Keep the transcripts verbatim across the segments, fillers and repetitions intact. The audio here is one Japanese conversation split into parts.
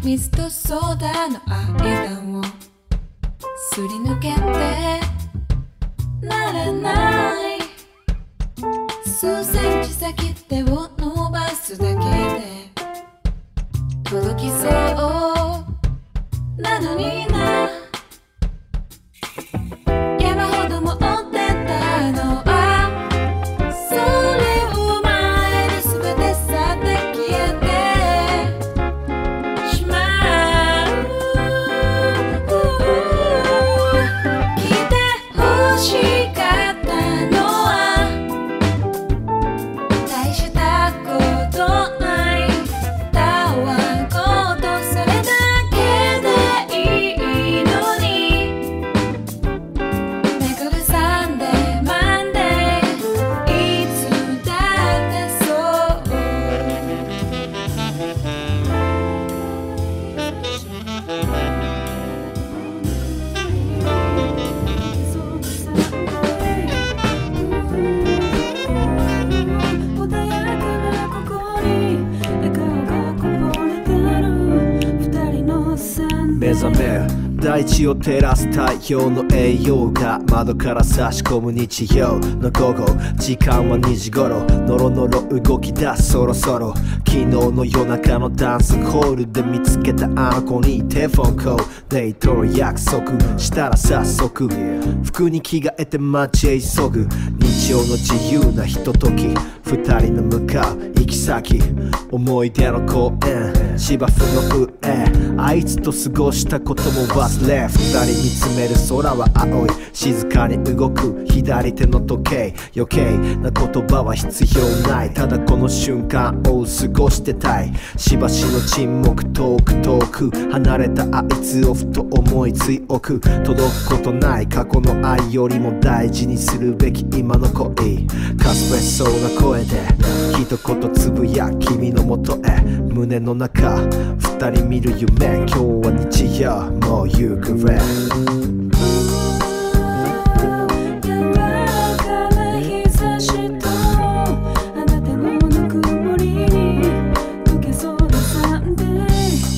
水とソーダの間をすり抜けてならない数センチ先手を伸ばすだけで届きそうなのにな山ほど持ってたのはそれを前で全て去って消えてしまう聞いて欲しかったのは大したことないたわごとそれだけでいいのにめぐるサンデーマンデーいつだってそう穏やかなここに笑顔がこぼれてる二人のサンデー目覚める大地を照らす太陽の栄養が窓から差し込む日曜の午後時間はにじ頃ノロノロ動き出すそろそろ昨日の夜中のダンスホールで見つけたあの子にテレフォンコールデートの約束したら早速服に着替えて街へ急ぐ日曜の自由なひととき二人の向かう行き先思い出の公園芝生の上あいつと過ごしたことも忘れ二人見つめる空は青い静かに動く左手の時計余計な言葉は必要ないただこの瞬間を過ごしてたいしばしの沈黙遠く遠く離れたあいつをふと思い強く届くことない過去の愛よりも大事にするべき今の恋かすれそうな声で一言つぶや君のもとへ胸の中二人見る夢今日は日曜もう夕暮れ柔らかな日差しとあなたのぬくもりに溶けそうなサンデー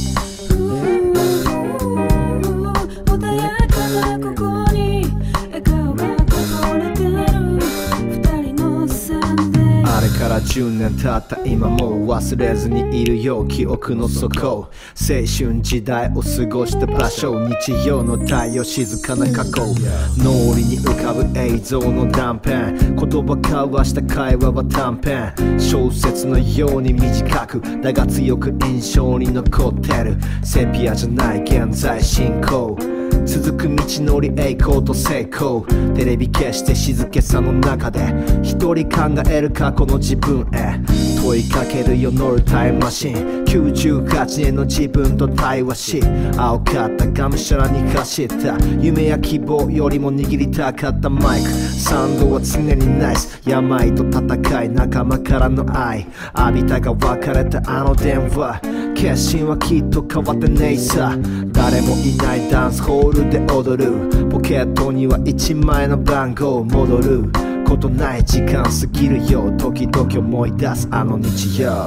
穏やかなここに笑顔がこぼれてる二人のサンデーあれからじゅうねん経った今も忘れずにいるよ記憶の底青春時代を過ごした場所日曜の太陽静かな過去脳裏に浮かぶ映像の断片言葉交わした会話は短編小説のように短くだが強く印象に残ってるセピアじゃない現在進行続く道のり栄光と成功テレビ消して静けさの中で一人考える過去の自分へ問いかけるよ乗るタイムマシンきゅうじゅうはちねんの自分と対話し青かったがむしゃらに走った夢や希望よりも握りたかったマイクサウンドは常にナイス病と戦い仲間からの愛浴びたが別れたあの電話決心はきっと変わってねえさ誰もいないダンスホールで踊るポケットにはいちまいの番号戻ることない時間過ぎるよ時々思い出すあの日曜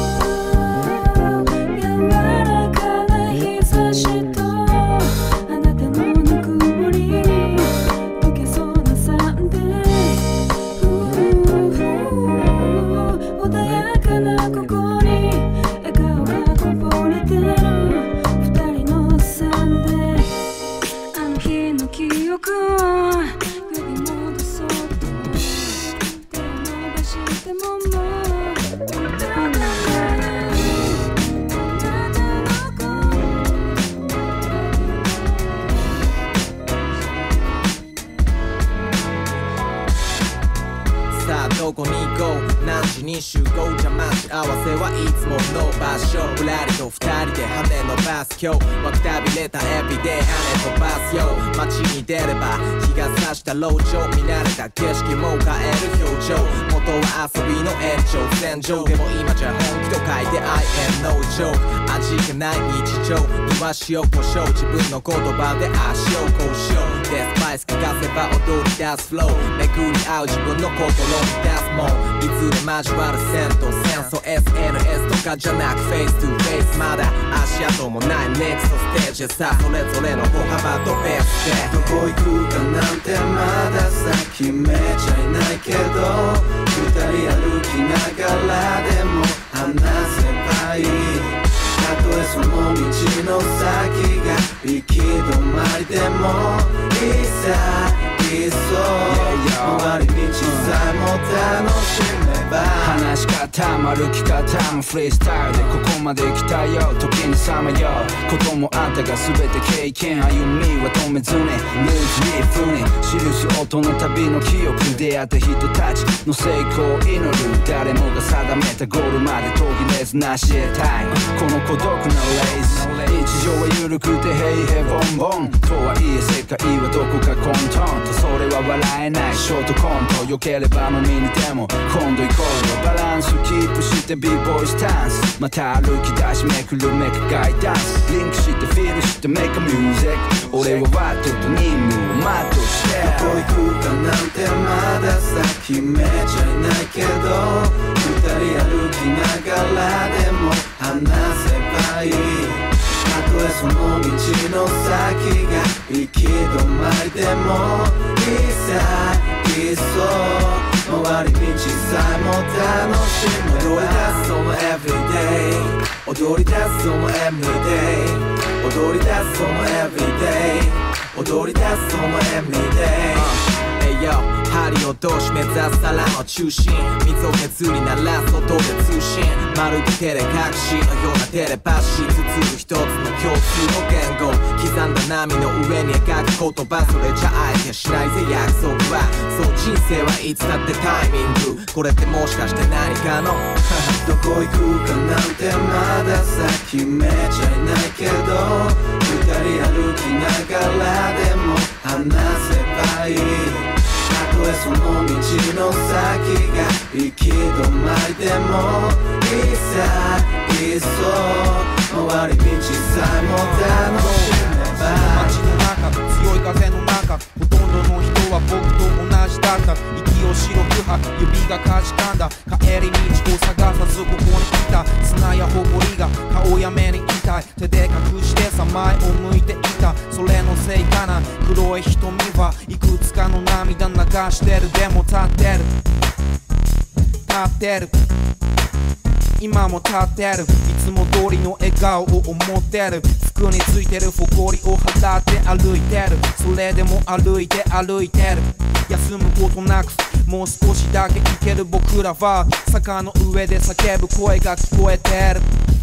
柔らかな日差しとあなたのぬくもりに溶けそうなサンデー穏やかなここに笑顔がこぼれてる二人のサンデーあの日の記憶を呼び戻そうと手を伸ばしてももう届かないさあどこに行こう何時に集合じゃ待ち合わせはいつもの場所ぶらりと二人で羽伸ばす今日わくたびれたエビで羽飛ばすよ街に出れば日が差した路上見慣れた景色も変える表情元は遊びの延長線上でも今じゃ本気と書いて I am no joke 味気ない日常には塩コショウ自分の言葉で足をこうしようでスパイス効かせば踊り出すフローめくり合う自分の心に出すもんいずれ交わる線と戦争 エスエヌエス とかじゃなくフェイストゥフェイスまだ足跡もないネクストステージでさそれぞれの歩幅とペースでどこ行くかなんてまださ決めちゃいないけど二人歩きながらでも話せばいいたとえその道の先が行き止まりでもいいさいっそ回り道さえも楽しめば話し方も歩き方もフリースタイルでここまで来たよ時にさまようこともあったが全て経験歩みは止めずにルーズに風に記す音の旅の記憶出会った人たちの成功を祈る誰もが定めたゴールまで途切れず成し得たいこの孤独なレース日常は緩くて平々ボンボンとはいえ世界はどこか混沌とそれは笑えないショートコント良ければ飲みにでも今度行こうよバランスキープして b ボーイスタンスまた歩き出しめくるメカガイダンスリンクしてフィールしてメイクミュージック俺はワットと任務を全うしてどこ行くかなんてまださ決めちゃいないけど二人歩きながらでも話せばいいたとえその道の先が行き止まりでもいいさいっそ回り道さえも楽しめば踊り出すその everyday 踊り出すその everyday 踊り出すその everyday 踊り出すその everyday Yo 針を通し目指す皿の中心水を削り鳴らす音で通信まるで照れ隠しのようなテレパシー包む一つの共通の言語刻んだ波の上に描く言葉それじゃあえてしないぜ約束はそう人生はいつだってタイミングこれってもしかして何かのどこ行くかなんてまださ決めちゃいないけど二人歩きながらでも話せばいいたとえその道の先が行き止まりでもいいさいっそ回り道さえも楽しめば街の中強い風の中ほとんどの人は僕と同じだった息を白く吐く指がかじかんだ帰り道を探さずここに来た砂やほこりが顔や目に痛い手で隠してさ前を向いていたそれのせいかな黒い瞳はいくつかの涙流してるでも立ってる立ってる今も立ってるいつも通りの笑顔を思ってる服についてる埃を払って歩いてるそれでも歩いて歩いてる休むことなくもう少しだけ行ける僕らは坂の上で叫ぶ声が聞こえてる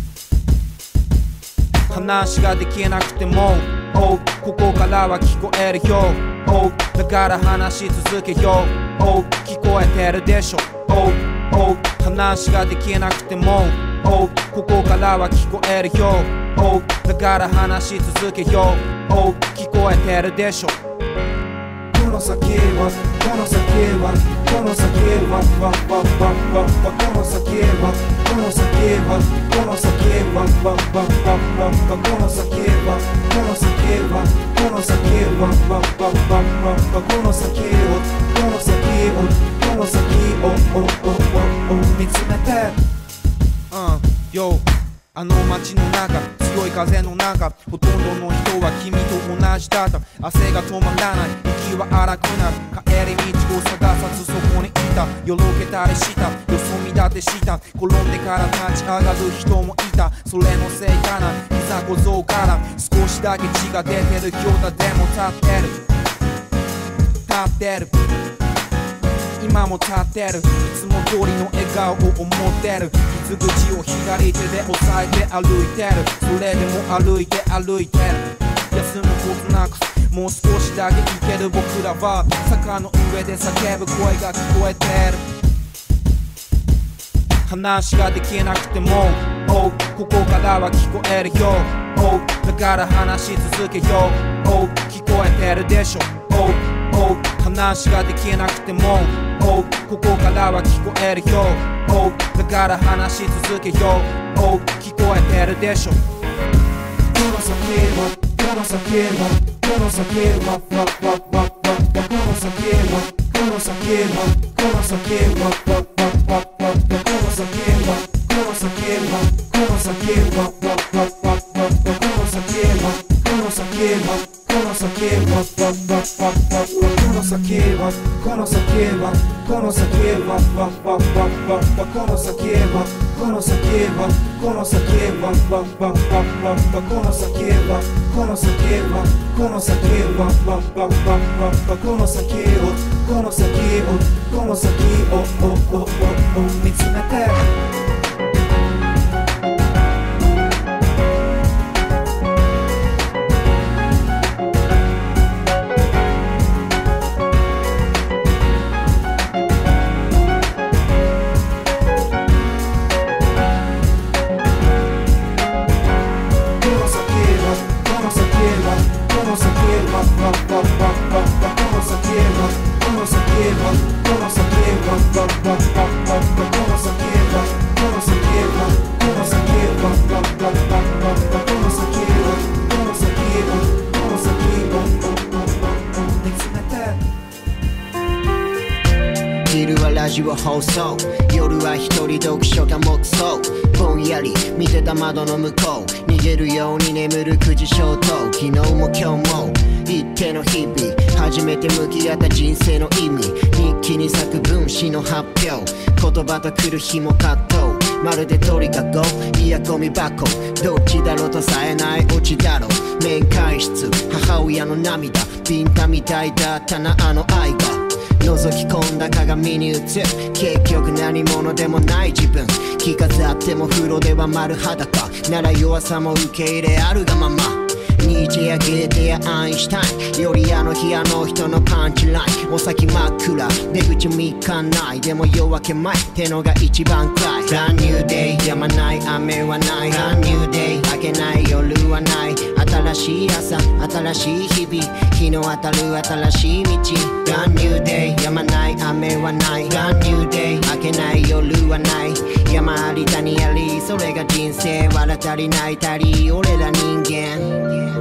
話ができなくても Oh ここからは聞こえるよ Oh だから話し続けよう Oh 聞こえてるでしょ Oh Oh 話ができなくても Oh ここからは聞こえるよ Oh だから話し続けよう Oh 聞こえてるでしょこの先はこの先はこの先はわわわわわこの先はこの先はこの先はわわわわわこの先はこの先はこの先はわわわわわこの先をこの先をこの先をおおおお見つめてうんよあの街の中強い風の中ほとんどの人は君と同じだった汗が止まらない息は荒くなる帰り道を探さずそこにいたよろけたりしたよそ見立てした転んでから立ち上がる人もいたそれのせいかな膝小僧から少しだけ血が出てるようだでも立ってる立ってる今も立ってるいつも通りの笑顔を思ってる傷口を左手で押さえて歩いてるそれでも歩いて歩いてる休むことなくもう少しだけ行ける僕らは坂の上で叫ぶ声が聞こえてる話ができなくても Oh ここからは聞こえるよ Oh だから話し続けよう Oh 聞こえてるでしょ Oh Oh 話ができなくても Oh ここからは聞こえるよ Oh だから話し続けよう Oh 聞こえてるでしょこの先はこのの酒はこの酒はわわわわわこの酒はこの酒はこの酒はわわわわわこの酒はこの酒はこの酒はわわわわわこの酒はこの酒はこの酒はわわわわわこの酒はこの酒はこの酒はわわわわわこの酒はこの酒はこの酒はわわわわわこの酒はこの酒はこの酒はわわわわわこの酒をこの酒をこの酒をおおおお見つめて放送夜は一人読書か黙想ぼんやり見てた窓の向こう逃げるように眠るくじ消灯昨日も今日も一定の日々初めて向き合った人生の意味日記に作文詩の発表言葉と来る日も葛藤まるで鳥かごいやゴミ箱どっちだろうとさえないオチだろ面会室母親の涙ビンタみたいだったなあの愛が覗き込んだ鏡に映る結局何者でもない自分着飾っても風呂では丸裸なら弱さも受け入れあるがままニーチェやゲーテやアインシュタインよりあの日あの人のパンチラインお先真っ暗出口見かないでも夜明け前ってのが一番暗い Brand new day 止まない雨はない Brand new day 明けない夜はない新しい朝新しい日々日の当たる新しい道 Brand new day 止まない雨はない Brand new day 明けない夜はない山あり谷ありそれが人生笑足りない足り俺ら人間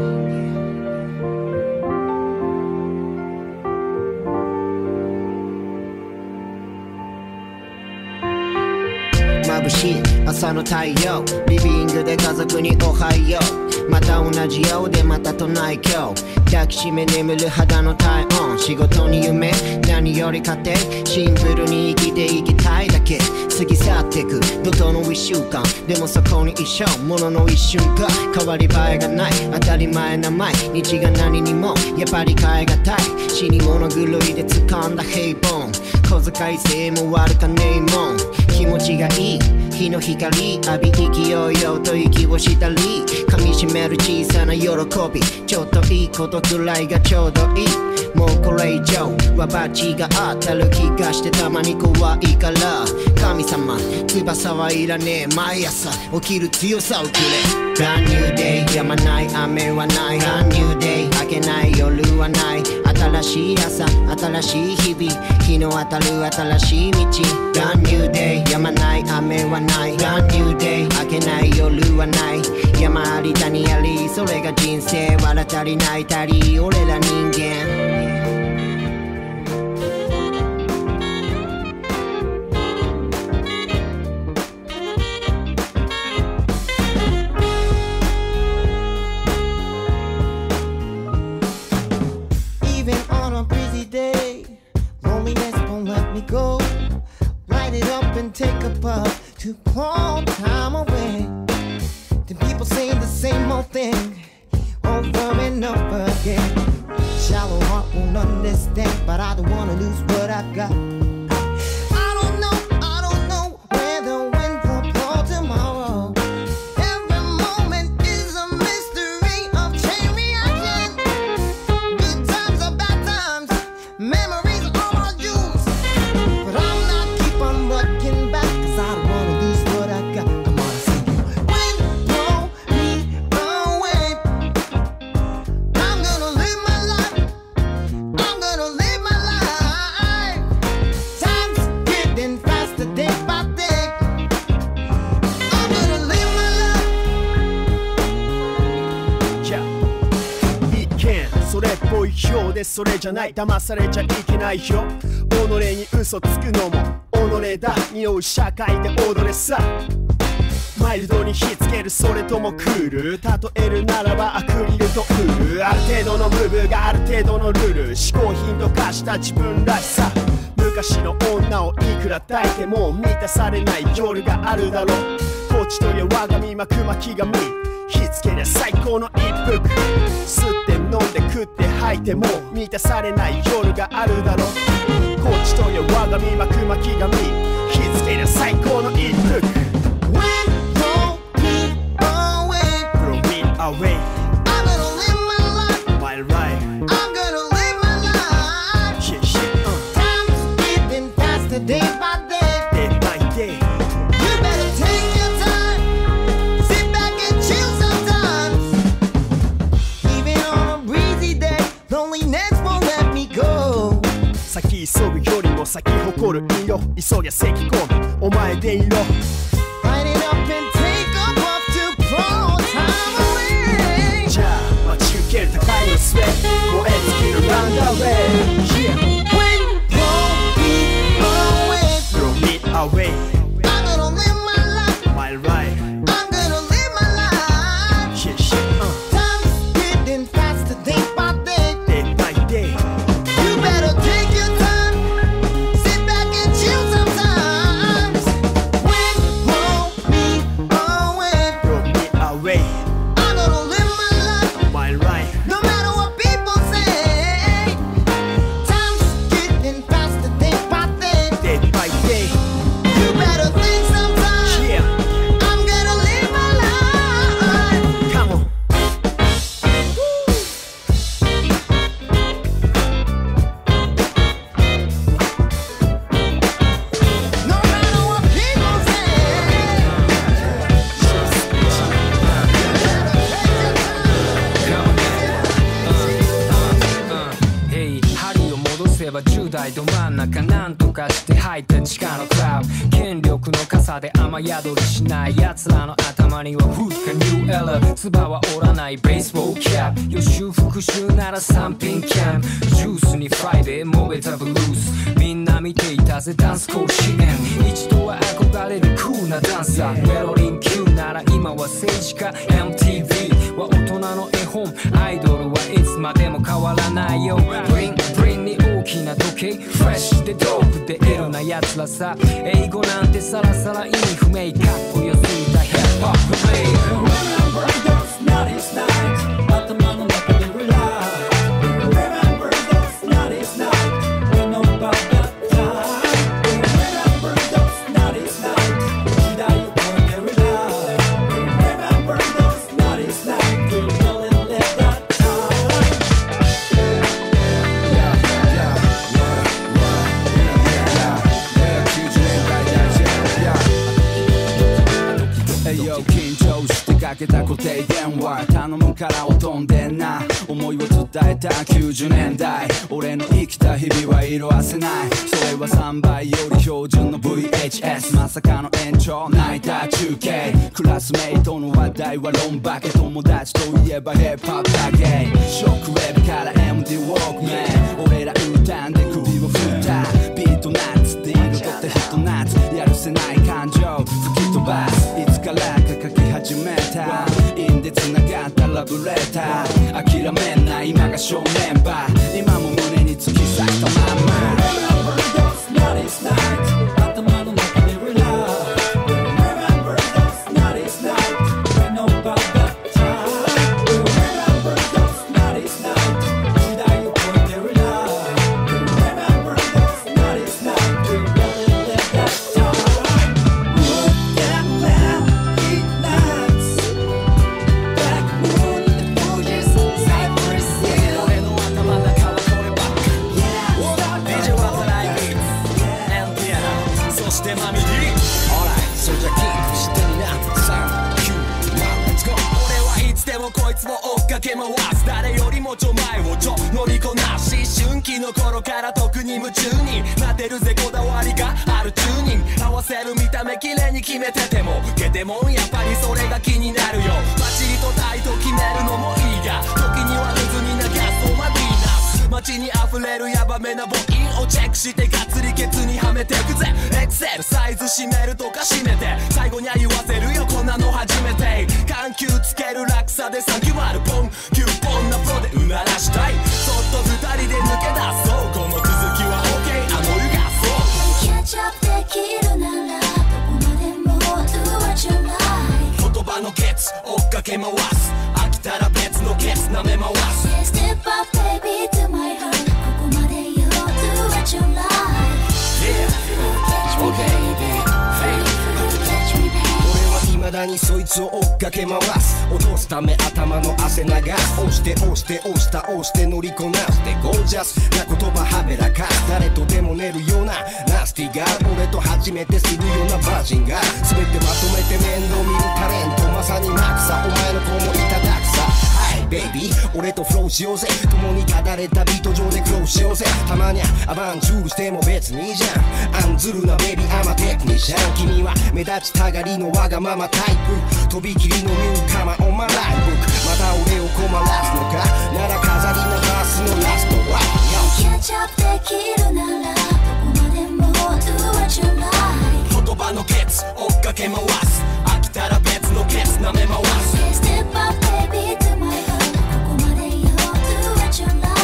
眩しい朝の太陽リビングで家族におはようまた同じようでまた都内今日抱きしめ眠る肌の体温仕事に夢何より家庭シンプルに生きていきたいだけ過ぎ去ってく怒涛の一週間でもそこに一生ものの一瞬が変わり映えがない当たり前な毎日が何にもやっぱり変えがたい死に物狂いで掴んだ平凡小遣い制も悪かねえもん気持ちがいい日の光浴び勢いよと息をしたり噛みしめる小さな喜びちょっといいことくらいがちょうどいいもうこれ以上はバチが当たる気がしてたまに怖いから神様翼はいらねえ毎朝起きる強さをくれ Brand new day 止まない雨はない Brand new day 明けない夜はない新しい朝新しい日々日の当たる新しい道 Brand new day 止まない雨はない Brand new day 明けない夜はない山あり谷ありそれが人生笑足りない足り俺ら人間Go light it up and take a puff to long time away. Then people say the same old thing over and over again. Shallow heart won't understand, but I don't wanna lose what I've got. I don't know, I don't know where the wind will blow tomorrow. Every moment is a mystery of chain reaction. Good times or bad times, memories. それっぽいようでそれじゃない騙されちゃいけないよ己に嘘つくのも己だ匂う社会で踊れさマイルドに火つけるそれともクール例えるならばアクリルとウールある程度のムーブがある程度のルール嗜好品と化した自分らしさ昔の女をいくら抱いても満たされない夜があるだろうこっちとや我が身巻く巻き髪火つけりゃ最高の一服吸って飲んで食って吐いても満たされない夜があるだろうこっちとや我が身巻く巻き髪火つけりゃ最高の一服Away. I'm gonna live my life. My life. I'm gonna live my life. Shit, shit, uh. Time's skipping faster day by day. Day by day. You better take your time. Sit back and chill sometimes. Even on a breezy day, loneliness won't let me go. 先急ぐよりも先誇る色急ぎゃ咳込むお前でいろ Light it up and take a puff to blow time away. じゃあ待ち受ける高いのスウェット燃え尽きるランダーウェイ Yeah. When blow me away. Throw me away. I'm gonna live my life. My life. I'm gonna live my life. Shit, shit, uh. Time's getting faster day by day. Day by day. You better take your time. Sit back and chill sometimes. When blow me away. Throw me away. I'm gonna live my life. My life. No matter what people say. Time's getting faster day by day. Day by day. You better think sometimes. Yeah. I'm gonna live my life. Come on. No matter what people say. Hey 針を戻せばじゅう代ど真ん中なんとかして入った地下のクラブ権力の傘で雨宿りしない奴らの頭にはフッカニューエラー唾は折らないベースボールキャップ予習復習なら三品キャンプジュースにフライデー燃えたブルースみんな見ていたぜダンス甲子園一度は憧れるクールなダンサーメロリン級なら今は政治家 エムティーブイ は大人の絵本アイドルはいつまでも変わらないよブリンブリンに大きな時計フレッシュでドープでエロな奴らさ英語なんてさらさら意味不明かっこよすぎたヒップホッププレイ Remember those naughty nights 頭の中で relax Remember those naughty nights We know about that time Remember those naughty nights 時代を超えて relax Remember those naughty nights We really live that time Yeah, yeah, yeah, yeah きゅうじゅうねんだい大事 Yeah Hey yo 緊張してかけた固定電話頼むからを飛んでんな思いを伝えたきゅうじゅうねんだい俺の生きた日々は色褪せないそれはさんばいより標準の ブイエイチエス まさかの延長ナイター中継クラスメイトの話題はロンバケ友達といえばヒップホップだけショックウェーブから エムディー ウォークメン俺ら歌んで首を振ったビートナッツで彩ったひと夏やるせない感情吹き飛ばすいつからか書き始めたインで繋がったラブレター諦めんな今が正念場今も胸に突き刺したまんま Remember those naughty nights 頭の中で relax Remember those naughty nights We know about that time Remember those naughty nights 時代を超えて relax Remember those naughty nights We really live that time Look at cloudy nights Black moon the gorgeous Cypress Hill 俺の頭の中はこればっか Yeah ディージェー はトライビー And yeah そしてマミディ Alright それじゃキープしてみなさんきゅう Let's go 俺はいつでもこいつを追っかけ回す誰よりもちょ前をちょ乗りこなし思春期の頃から特に夢中になってるぜこだわりがあるチューニング合わせる見た目綺麗に決めててもゲテモンやっぱりそれが気になるよバチリとタイト決めるのもいいが時には水に流すおまばめな母音をチェックしてガッツリケツにはめてくぜエクセルサイズ締めるとか締めて最後には言わせるよこんなの初めて緩急つける落差でさんきゅうあるポンきゅうポンなプロでうならしたいそっとふたりで抜け出そうこの続きは OK あの湯がそうキャッチアップできるならどこまでも Do what you like 言葉のケツ追っかけ回す飽きたら別のケツ舐め回す Step up baby to my heart ここまでよ Do what you like Yeah OK 未だにそいつを追っかけ回す落とすため頭の汗流す押して押して押した押して乗りこなすでゴージャスな言葉はべらかす誰とでも寝るようなナスティガー俺と初めてするようなバージンが全てまとめて面倒見るタレントまさにマクサお前の子もいただくさはいベイビー俺とフローしようぜ共にただれたビート上で苦労しようぜたまにゃアバンチュールしても別にいいじゃんアンズルなベイビーアマテクニシャン君は目立ちたがりのわがままタイプとびきりのニューカマーオンマライブまた俺を困らすのかなら飾りなバースのラストはキャッチアップできるならどこまでも Do what you like 言葉のケツ追っかけ回す飽きたら別のケツ舐め回す Step up baby to my heart ここまでよ Do what you like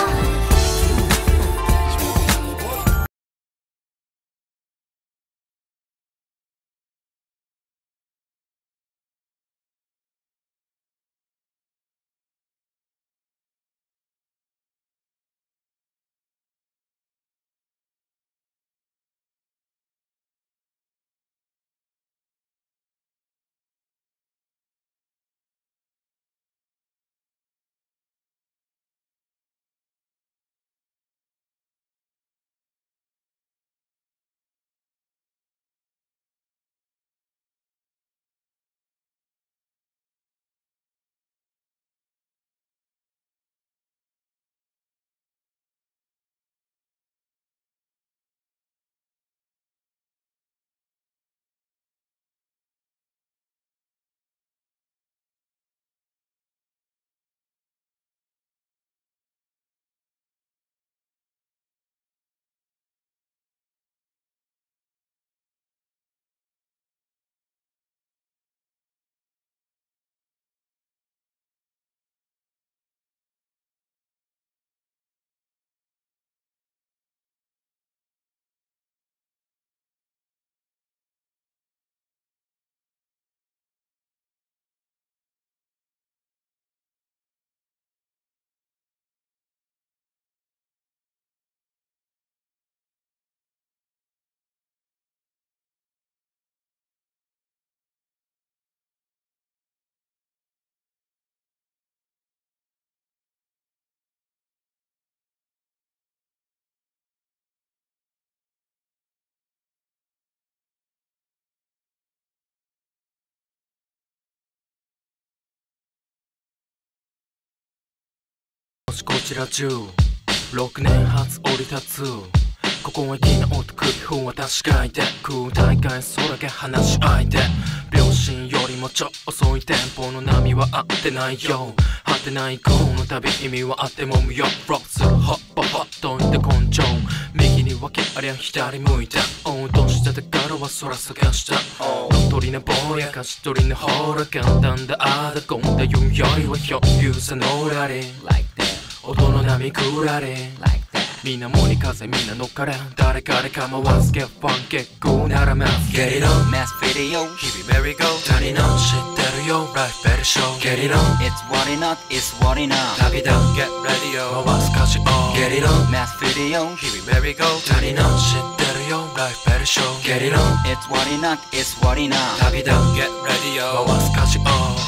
こちらじゅうろくねん初降り立つここは粋な音首ふん私がいて空大会そだけ話し相手秒針よりもちょ遅いテンポの波は合ってないよ果てないこの旅意味はあっても無用フロッするホッパホッといて根性右に分けありゃ左向いた落とした宝は空探したのとりなぼやかし取りなほら簡単だあだこんだ言うよりは余裕さのらり音の波くらりみんな森風みんな乗っから誰かで構わず Get fun get go ならます Get it on Mass video 日々 merry go 足りの知ってるよ Life better show Get it on It's what it not It's what it not 旅だ Get ready yo 回す歌詞 on Get it on Mass video 日々 merry go 足りの知ってるよ Life better show Get it on It's what it not It's what it not 旅だ Get ready yo 回す歌詞 on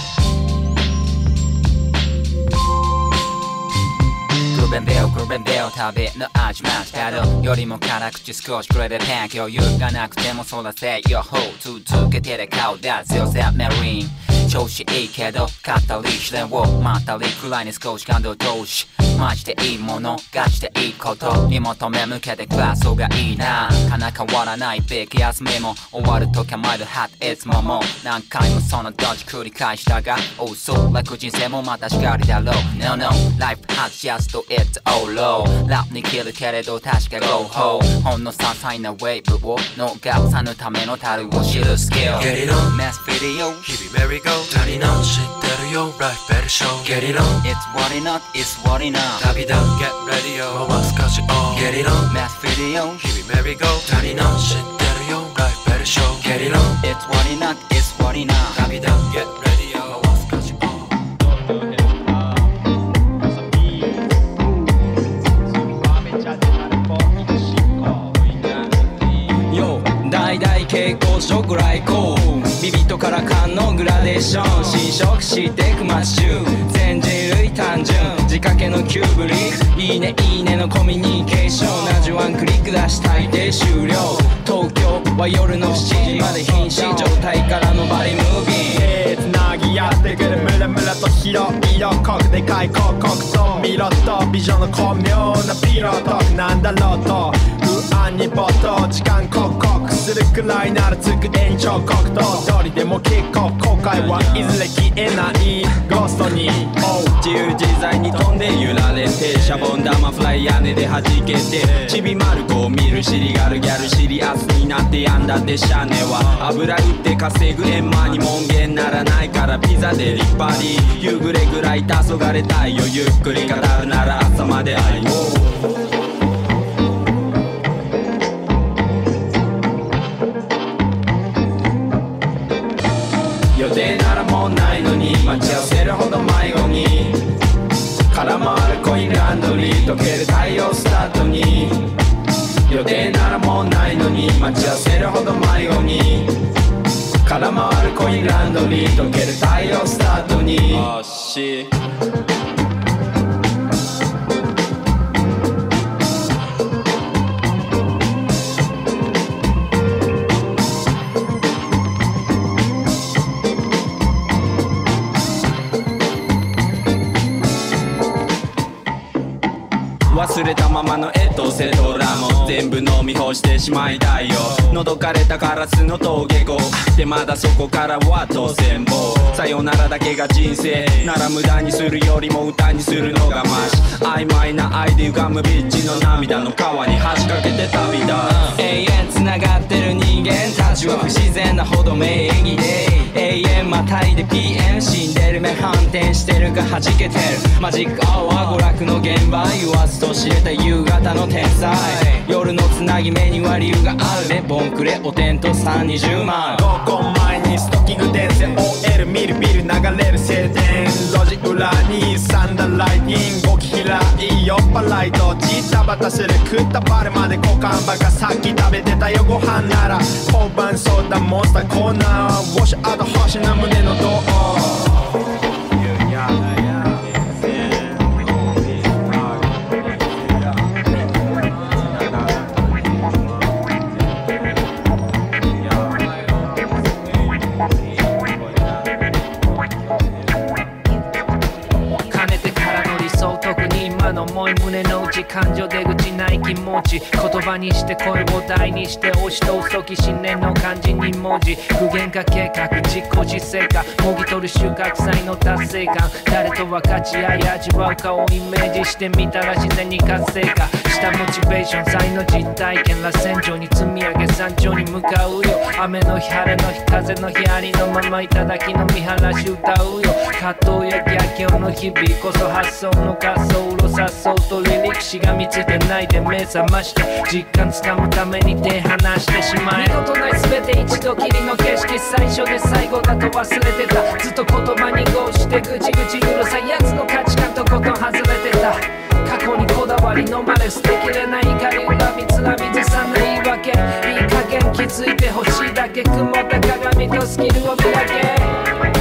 グルベンベオグルベンベオ旅の味マッチパドよりも辛口少しくれでパン共有がなくてもそらせよほう続けてで顔だ強さメリン調子いいけど語り試練をまたりくらいに少し感動投資マジでいいものガチでいいことに求め向けてクラスがいいなかな変わらないビッグ休みも終わるときはマイルハットいつももう何回もそのドッジ繰り返したがおうそう楽人生もまたしかりだろう No no life has just it's all low ラップに切るけれど確か Go home ほんの些細なウェーブを逃さぬための樽を知るスキル Get it on マスフィデオ日々メリーゴー足りな知ってるよ Life better show Get it on It's what it not It's what it not 旅だ Get ready yo 回す歌詞 on Get it on マスフィデオ日々メリーゴー足りな知ってるよ Life better show Get it on It's what it not It's what it not 旅だ Get ready yo 回す歌詞 on 大々傾向色来航ビビットから缶のグラデーション侵食してくマッシュ全人類単純仕掛けのキューブリいいねいいねのコミュニケーション同じワンクリック出したいで終了東京は夜のしちじまで瀕死状態からのバリムービーつなぎ合ってくるムラムラと広い色濃くでかい広告とミロと美女の巧妙なピロートなんだろうと不安に没頭時間刻々するくらいならつく延長刻とどりでもキックオフ後悔はいずれ消えないゴーストに自由自在に飛んで揺られてシャボン玉フライ屋根で弾けてちびまる子を見るシリガルギャルシリアスになってやんだってシャネは油売って稼ぐ円満に門限ならないからピザで立派に夕暮れぐらい黄昏たいよゆっくり語るなら朝まで愛を予定ならもうないのに待ち合わせるほど迷子に空回るコインランドリー溶ける太陽スタートに予定ならもうないのに待ち合わせるほど迷子に空回るコインランドリー溶ける太陽スタートに惜しい忘れたままのエトセトラも全部飲み干してしまいたいよのどかれたカラスの峠越でまだそこからは当選棒さよならだけが人生なら無駄にするよりも歌にするのがマシ曖昧な愛で歪むビッチの涙の川に橋かけて旅だ永遠繋がってる人間たちは不自然なほど名義で永遠またいで ピーエム 死んでる目反転してるか弾けてるマジックアワー娯楽の現場言わずと知れた夕方の天才夜のつなぎ目には理由があるねボンクレお天とさんにじゅうまん合コン前にストッキング電線 オーエル 見るビル流れる晴天路地裏にサンダーライティング動き開い酔っ払いとジタバタする食ったバレまで股間バカさっき食べてたよご飯なら交番ソーダモンスターコーナーウォッシュアウト星な胸のドア重い胸の内感情出口ない気持ち言葉にして声を大にして押し通す時信念の漢字に文字具現化計画実行実生化もぎ取る収穫祭の達成感誰と分かち合い味わうかをイメージしてみたら自然に活性化したモチベーション才の実体験螺旋状に積み上げ山頂に向かうよ雨の日晴れの日風の日ありのまま頂きの見晴らし歌うよ葛藤や逆境の日々こそ発想の滑走路さっそうとリリックしがみついてないで目覚まして実感つかむために手離してしまえ二度とない全て一度きりの景色最初で最後だと忘れてたずっと言葉に合してぐちぐちうるさいやつの価値観とことん外れてた過去にこだわりのまれ捨てきれない怒り恨みつらみずさない言い訳いい加減気づいてほしいだけ曇った鏡とスキルを磨け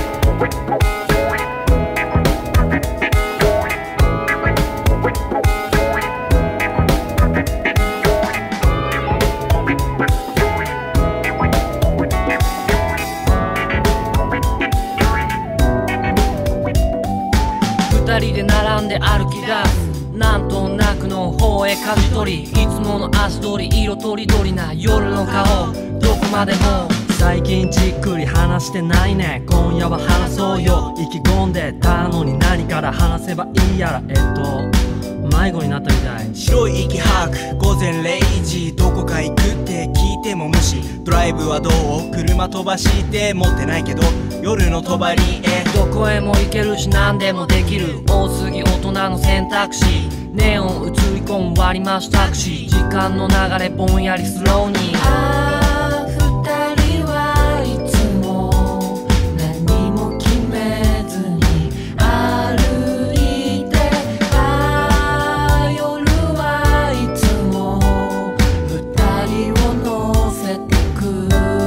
二人で並んで歩き出すなんとなくの方へ舵取り、いつもの足取り色とりどりな夜の顔、どこまでも最近じっくり話してないね。今夜は話そうよ、意気込んでたのに何から話せばいいやら。えっと迷子になったみたい。 白い息吐く午前れいじ、どこか行くって聞いても無視。ドライブはどう？車飛ばして持ってないけど夜の帳へどこへも行けるし何でもできる、多すぎ大人の選択肢。ネオン映り込む割り増しタクシー、時間の流れぼんやりスローに。ああ二人はいつも何も決めずに歩いて、ああ夜はいつも二人を乗せてく。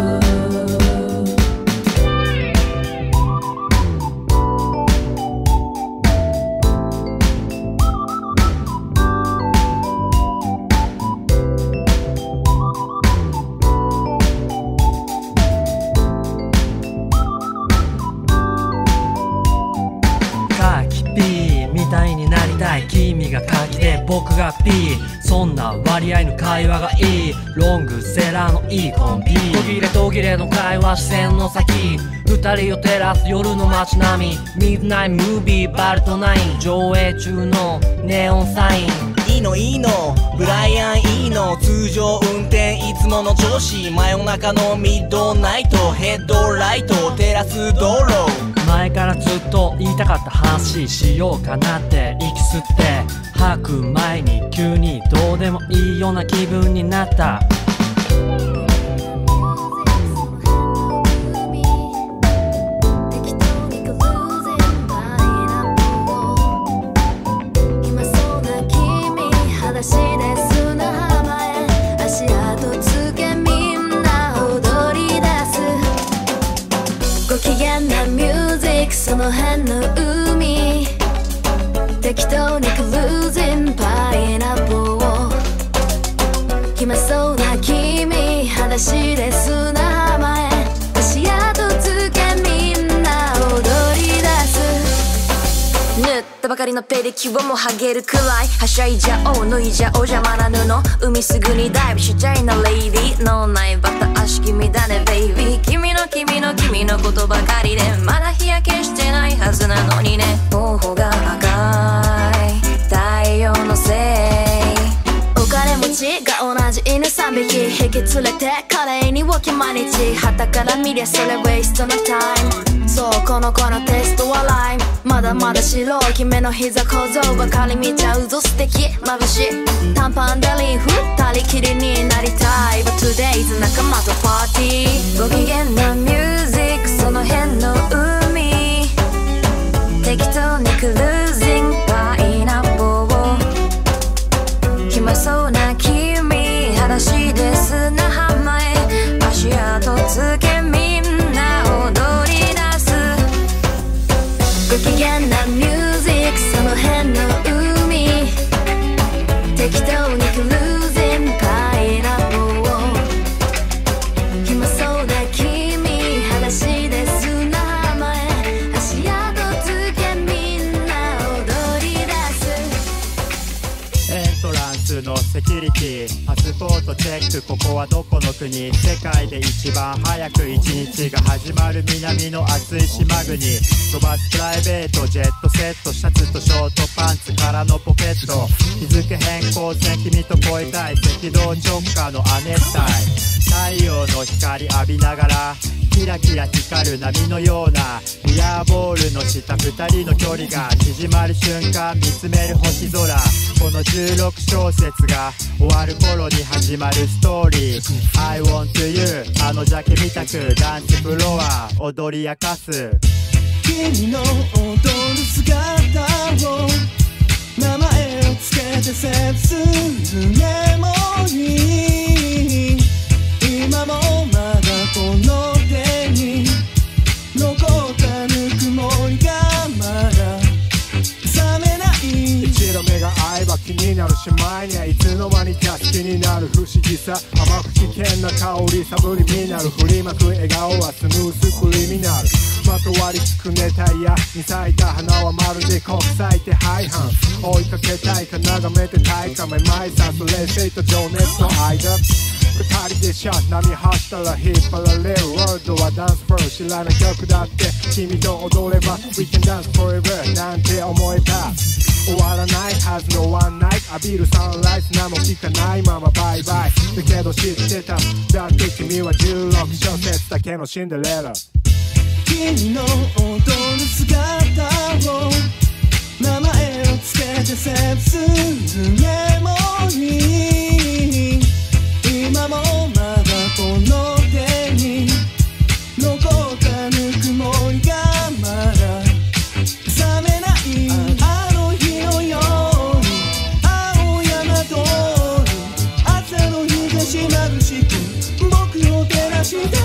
君が鍵で僕が P、 そんな割合の会話がいい。ロングセラーのいいコンビ、途切れ途切れの会話視線の先、二人を照らす夜の街並み。ミッドナイトムービーバルトナイン、上映中のネオンサイン。 いいのいいのブライアンいいの、通常運転いつもの調子。真夜中のミッドナイト、ヘッドライト照らす道路。 前からずっと言いたかった話しようかなって息吸って吐く前に急にどうでもいいような気分になった。 その辺の海、適当にクルーズンパイナップルを。暇そうな君裸足で砂浜へ足跡つけみんな踊り出す。塗ったばかりのペディキュアも剥げるくらいはしゃいじゃおう、脱いじゃおう邪魔な布。海すぐにダイブしちゃいなレイディー、脳内バタ足気味だねベイビー。君の君の君のことばかりでまだ日焼けしてないはずなのにね。頬が赤い太陽のせい、お金持ちが同じ犬さんびき引き連れて華麗にウォーキン毎日。旗から見りゃそれウェイストのタイム。そうこの子のテストはライム、まだまだ白い君の膝小僧ばかり見ちゃうぞ素敵眩しい。短パンデリー二人きりになりたい But today's 仲間とパーティー。ご機嫌なミュージックその辺の海、適当にクルージングパイナップルを。暇そうな君裸足で砂浜へ足跡つけみんな踊り出す。ご機嫌なミュージックその辺の海、適当にクルージングパイナップルを。暇そうな君裸足で砂浜へ足跡つけみんな踊り出す。 エントランスのセキュリティ、パスポートチェック、ここはどこの国。世界で一番早く一日が始まる南の暑い島国。飛ばすプライベートジェットセット、シャツとショートパンツからのポケット。日付変更線君と恋たい、赤道直下の亜熱帯。太陽の光浴びながらキラキラ光る波のようなビアボールの下二人の距離が縮まる瞬間見つめる星空。このじゅうろく小節が終わる頃に始まるストーリー。 I want you あのジャケみたくダンスフロア踊り明かす。 君の踊る姿を名前をつけてセーブするメモリー。今もまだこの手に残ったぬくもりがまだ冷めない。 一度目が合えば気になるしまいにはいつの間にか好きになる不思議さ。甘く危険な香りサブリミナル、振りまく笑顔はスムースクリミナル。 まとわりつく熱帯夜に咲いた花はまるで国際手配犯追いかけたいか眺めてたいかめまいさす冷静と情熱の間二人でシャッ波走ったら引っ張られるワールドはダンスフォー知らない曲だって君と踊れば We can dance forever なんて思えた終わらないはずのワンナイト浴びるサンライズ何も聞かないままバイバイだけど知ってただって君はじゅうろく小節だけのシンデレラ君の踊る姿を名前をつけてセーブするメモリー今もまだこの手に残ったぬくもりがまだ冷めないあの日のように青山通る朝の日差し眩しく僕を照らして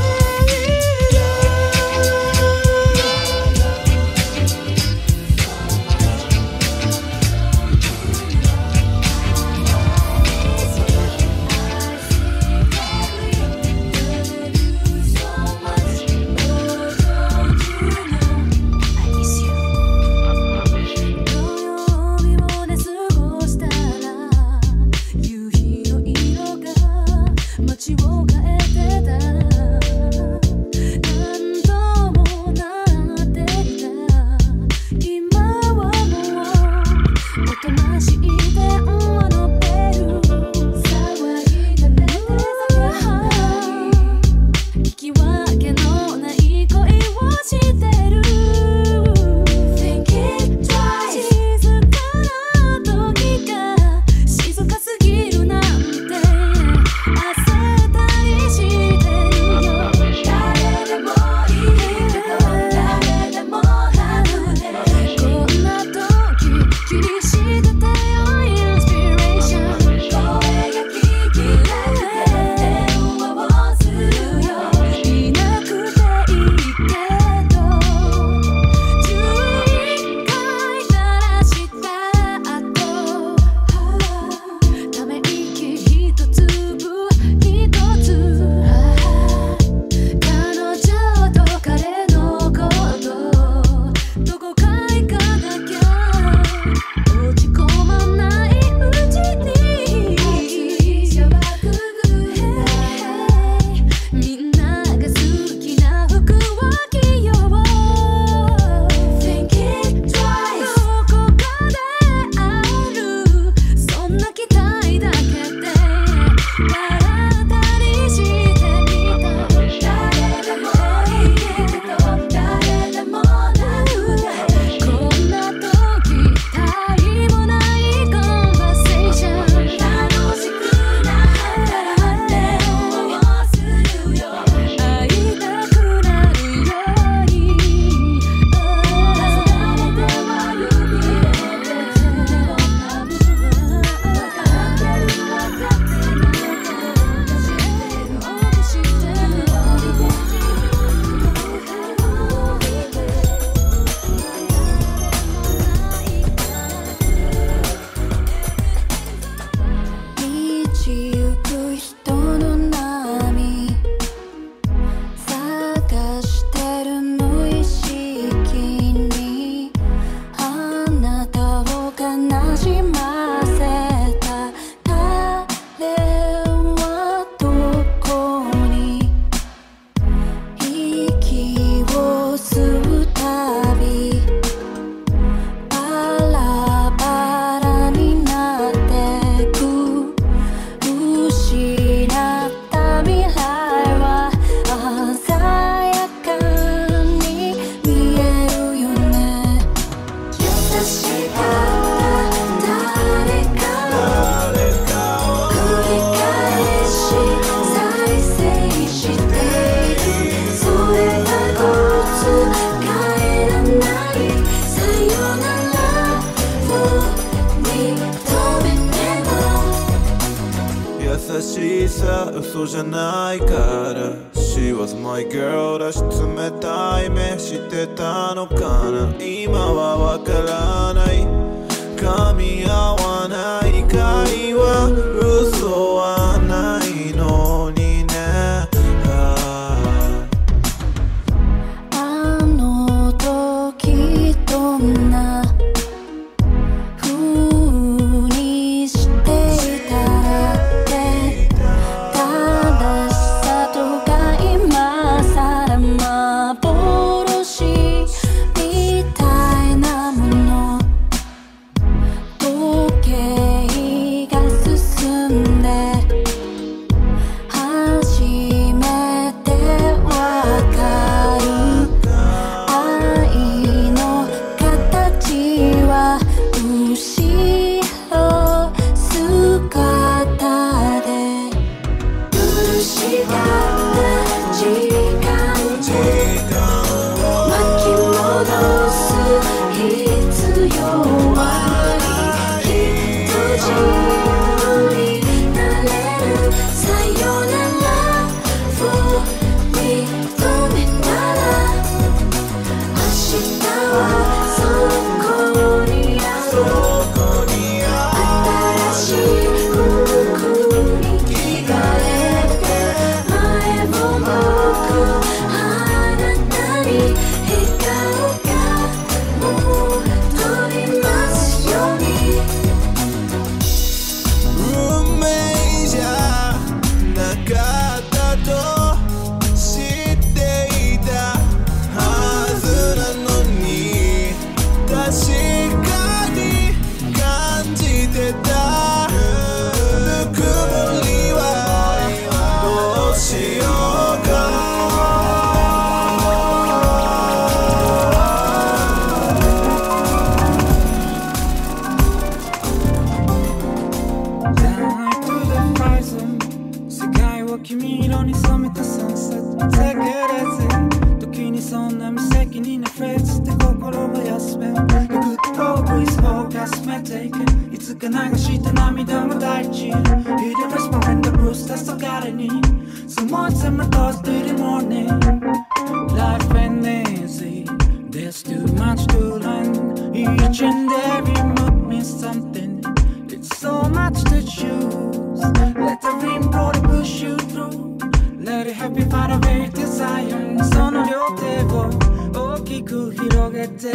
しさ嘘じゃないから She was my girl だし冷たい目してたのかな今はわからない噛み合わない会話嘘はないのにね、 あの手切れず時にそんな無責任なフレーズで心を休める You could always orgasm it いつか流した涙も大事 Hit the whisper in the blues 黄昏に Someone's in my thoughts till the morning Life ain't easy There's too much to learn Each and every move means something It's so much to choose Let the wind blow to push you through Let it help you find a way to desire その両手を大きく広げて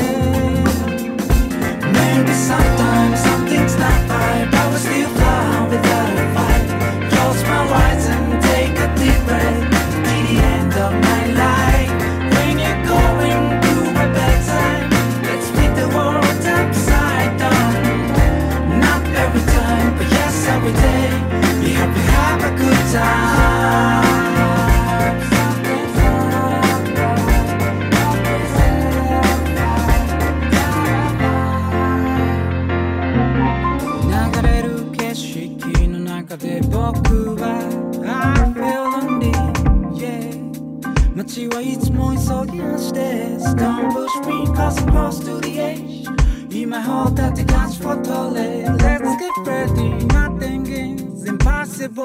Maybe sometimes something's not right But we still fly without a fight Close my eyes and take a deep breath To the end of my life When you're going through a bad time Let's flip the world upside down Not every time, but yes every day We hope you have a good timeで僕は I feel lonely, yeah 街はいつも急ぎ足です Don't push me cause I'm close to the edge In my heart that the catch for toilet Let's get ready, nothing is impossible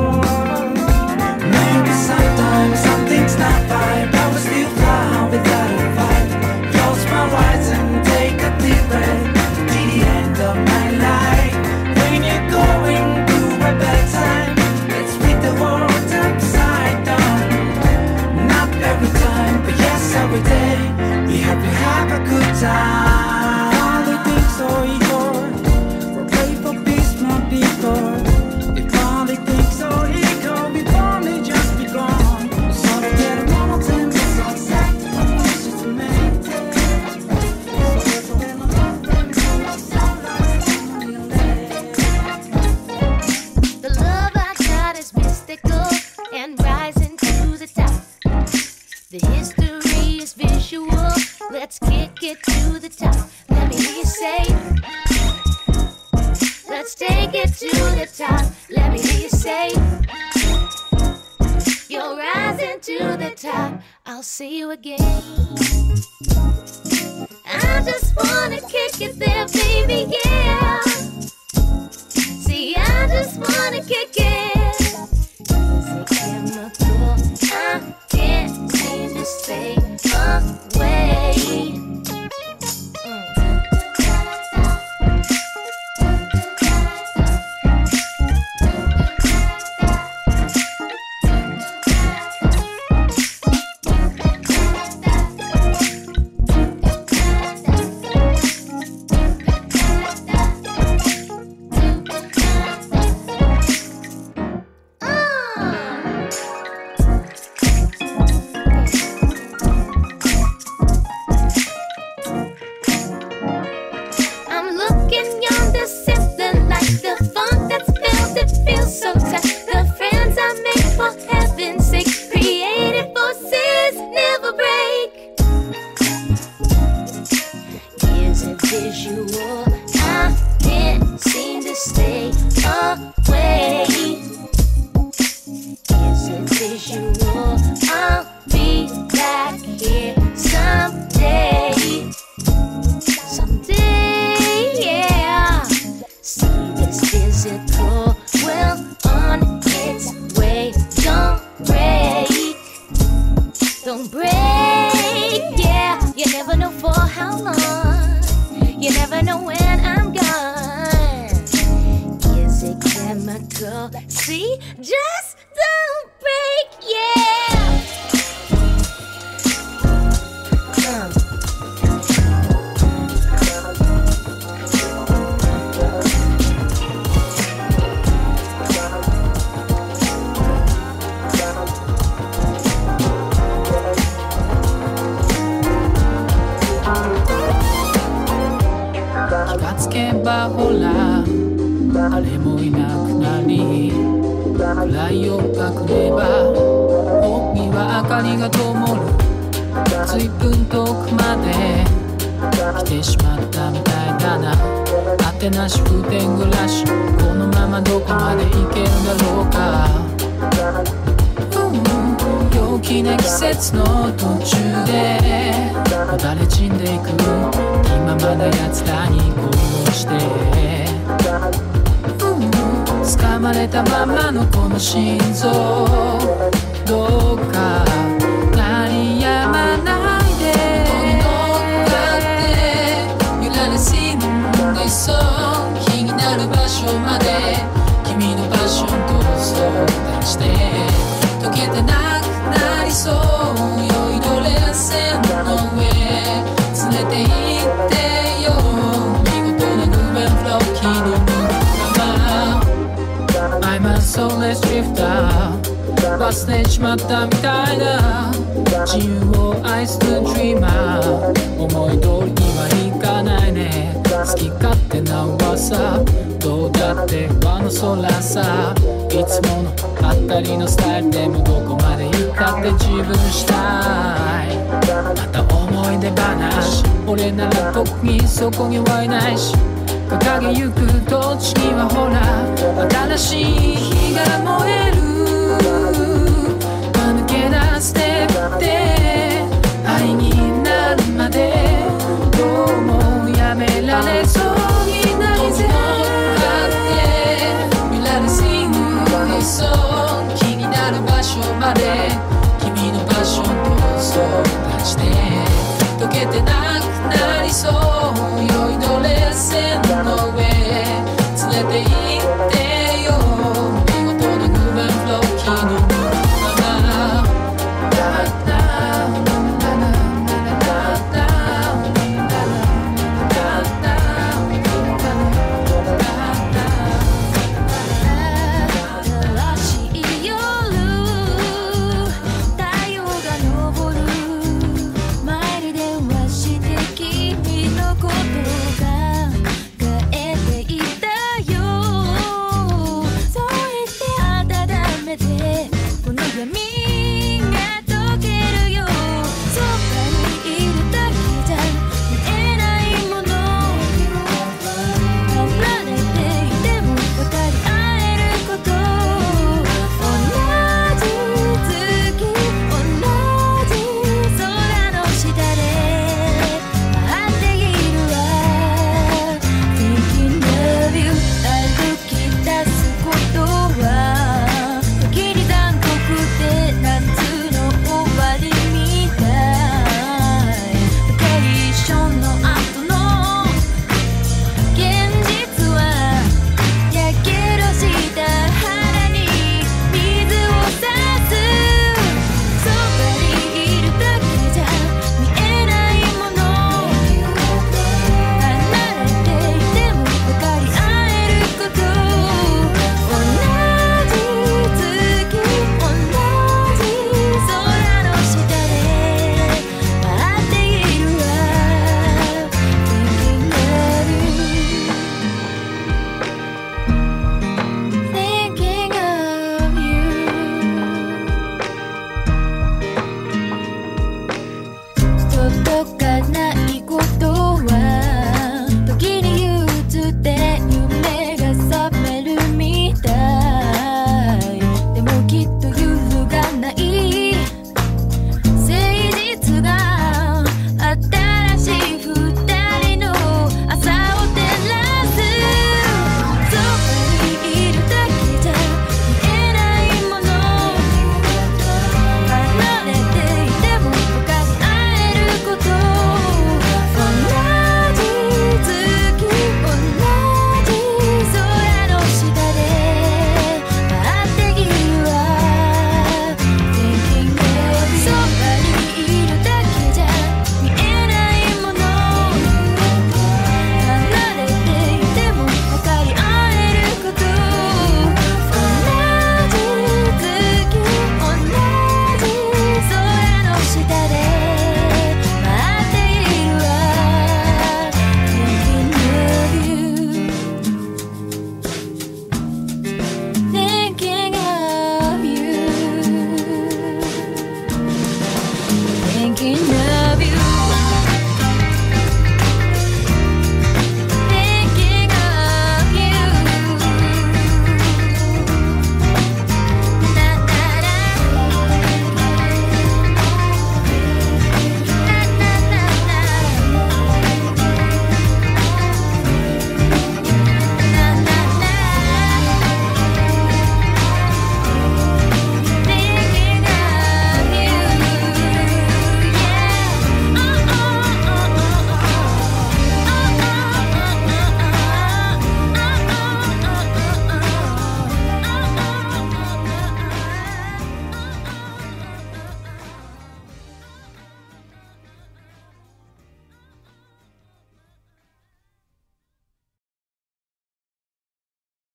Maybe sometimes something's not right But we still fly without a fight Close my eyes and take a deep breath To the end of my life When you're going a bad time Let's flip the world upside down Not every time, but yes every day We hope you have a good time Politics or ego For pray for peace, my people If politics or ego We've only just begun So to get a moment and be so sad Just to maintain So then I'm not going to and rising to the top. The history is visual. Let's kick it to the top. Let me hear you say. Let's take it to the top. Let me hear you say. You're rising to the top. I'll see you again. I just wanna kick it there, baby, yeah. See, I just wanna kick it. I can't seem to stay away. 大きな季節の途中でもたれ散んでいく今まだ奴らに恋をして掴まれたままのこの心臓どうか鳴りやまないで乗っかって揺られ死んでそう気になる場所まで君のパッションと相談して溶けてなくなりそう酔いどれ線の上連れて行ってよ見事なグレンフロー気の向くままI'm a soulless drifter 忘れちまったみたいだ自由を愛する dreamer 思い通りにはいかないね好き勝手な噂どうだって輪の空さいつもの当たりのスタイルでもどこまで行ったって自分したいまた思い出話俺なら特にそこにはいないし掲げゆく土地にはほら新しい火が燃える抜け出してって愛になるまでどうもやめられそうにないぜ見られすぎるそう気になる場所まで君のパッションと相談して溶けてなくなりそう酔いどれ線の上連れて行